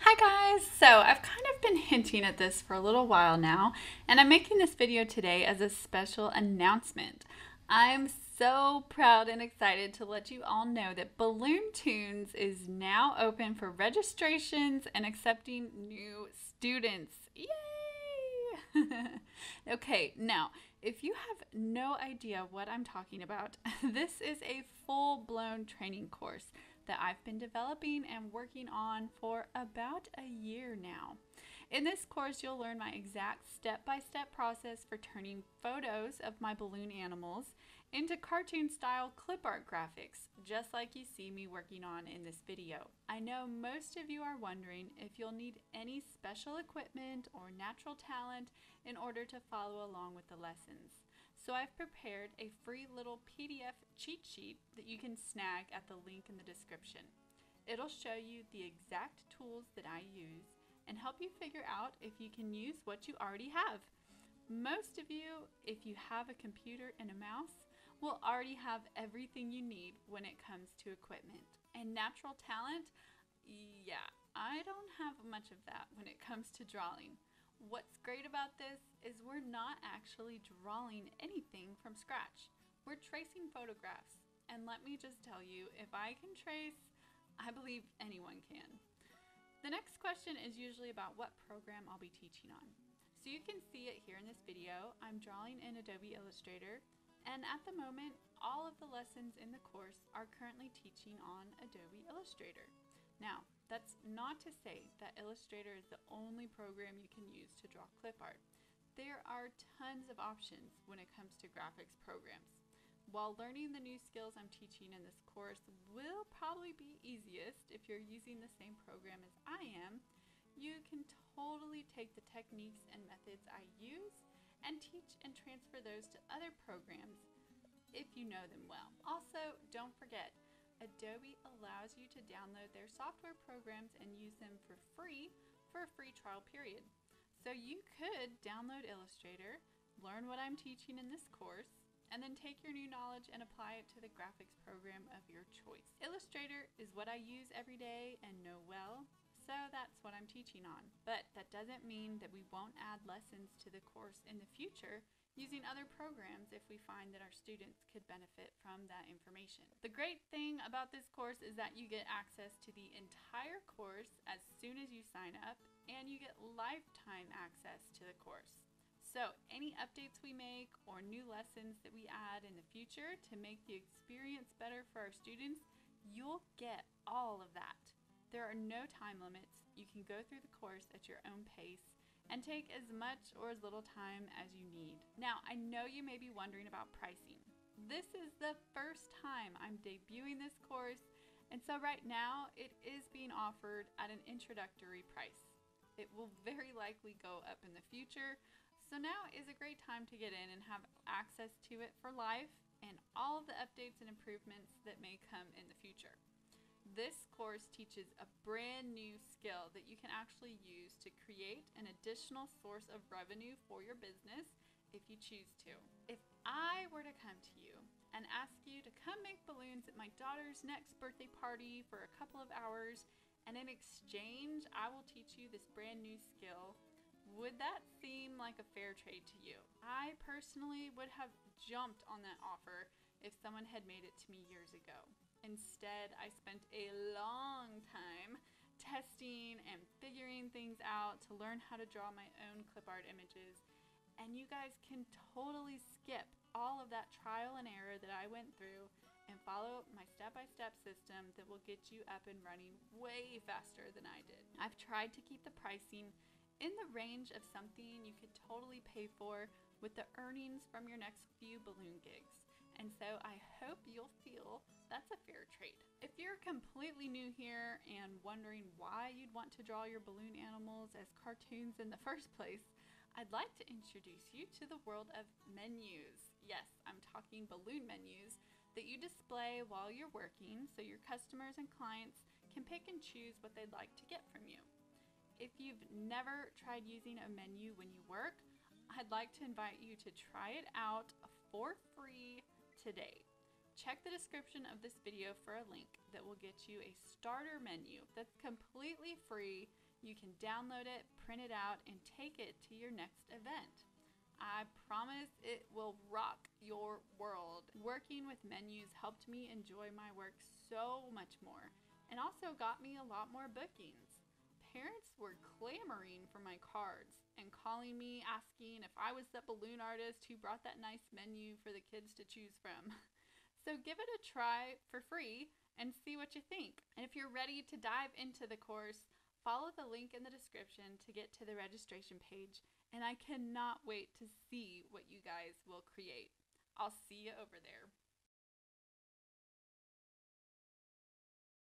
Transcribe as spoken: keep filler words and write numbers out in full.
Hi guys! So I've kind of been hinting at this for a little while now, and I'm making this video today as a special announcement. I'm so proud and excited to let you all know that Balloon Tunes is now open for registrations and accepting new students. Yay! Okay, now, if you have no idea what I'm talking about, this is a full-blown training course that I've been developing and working on for about a year now. In this course, you'll learn my exact step-by-step process for turning photos of my balloon animals into cartoon-style clip art graphics, just like you see me working on in this video. I know most of you are wondering if you'll need any special equipment or natural talent in order to follow along with the lessons. So I've prepared a free little P D F cheat sheet that you can snag at the link in the description. It'll show you the exact tools that I use and help you figure out if you can use what you already have. Most of you, if you have a computer and a mouse, will already have everything you need when it comes to equipment. And natural talent, yeah, I don't have much of that when it comes to drawing. What's great about this is we're not actually drawing anything from scratch. We're tracing photographs. And let me just tell you, if I can trace, I believe anyone can. The next question is usually about what program I'll be teaching on. So you can see it here in this video. I'm drawing in Adobe Illustrator, and at the moment, all of the lessons in the course are currently teaching on Adobe Illustrator. Now, that's not to say that Illustrator is the only program you can use to draw clip art. There are tons of options when it comes to graphics programs. While learning the new skills I'm teaching in this course will probably be easiest if you're using the same program as I am, you can totally take the techniques and methods I use and teach and transfer those to other programs if you know them well. Also, don't forget, Adobe allows you to download their software programs and use them for free for a free trial period. So you could download Illustrator, learn what I'm teaching in this course, and then take your new knowledge and apply it to the graphics program of your choice. Illustrator is what I use every day and know well, so that's what I'm teaching on. But that doesn't mean that we won't add lessons to the course in the future using other programs if we find that our students could benefit from that information. The great thing about this course is that you get access to the entire course as soon as you sign up, and you get lifetime access to the course. So any updates we make or new lessons that we add in the future to make the experience better for our students, you'll get all of that. There are no time limits. You can go through the course at your own pace and take as much or as little time as you need. Now, I know you may be wondering about pricing. This is the first time I'm debuting this course, and so right now it is being offered at an introductory price. It will very likely go up in the future, so now is a great time to get in and have access to it for life and all of the updates and improvements that may come in the future. This course teaches a brand new skill that you can actually use to create an additional source of revenue for your business if you choose to. If I were to come to you and ask you to come make balloons at my daughter's next birthday party for a couple of hours, and in exchange I will teach you this brand new skill, would that seem like a fair trade to you? I personally would have jumped on that offer if someone had made it to me years ago. Instead, I spent a long time testing and figuring things out to learn how to draw my own clip art images. And you guys can totally skip all of that trial and error that I went through and follow my step-by-step system that will get you up and running way faster than I did. I've tried to keep the pricing in the range of something you could totally pay for with the earnings from your next few balloon gigs. And so I hope you'll feel that's a fair trade. If you're completely new here and wondering why you'd want to draw your balloon animals as cartoons in the first place, I'd like to introduce you to the world of menus. Yes, I'm talking balloon menus that you display while you're working so your customers and clients can pick and choose what they'd like to get from you. If you've never tried using a menu when you work, I'd like to invite you to try it out for free today. Check the description of this video for a link that will get you a starter menu that's completely free You can download it, print it out, and take it to your next event. I promise it will rock your world. Working with menus helped me enjoy my work so much more and also got me a lot more bookings. Parents were clamoring for my cards and calling me asking if I was the balloon artist who brought that nice menu for the kids to choose from. So give it a try for free and see what you think. And if you're ready to dive into the course, follow the link in the description to get to the registration page, and I cannot wait to see what you guys will create. I'll see you over there.